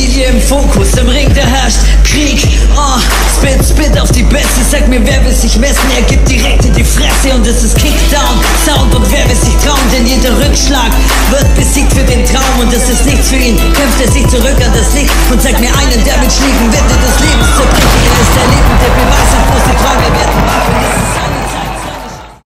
Familie im Fokus, im Ring da herrscht Krieg. Spit auf die Beste, sag mir, wer will sich messen? Er gibt direkt in die Fresse und es ist Kickdown Sound. Und wer will sich trauen, denn jeder Rückschlag wird besiegt für den Traum. Und es ist nichts für ihn, kämpft er sich zurück an das Licht und zeigt mir einen, der mit Schlägen Winde des Lebens zerbricht.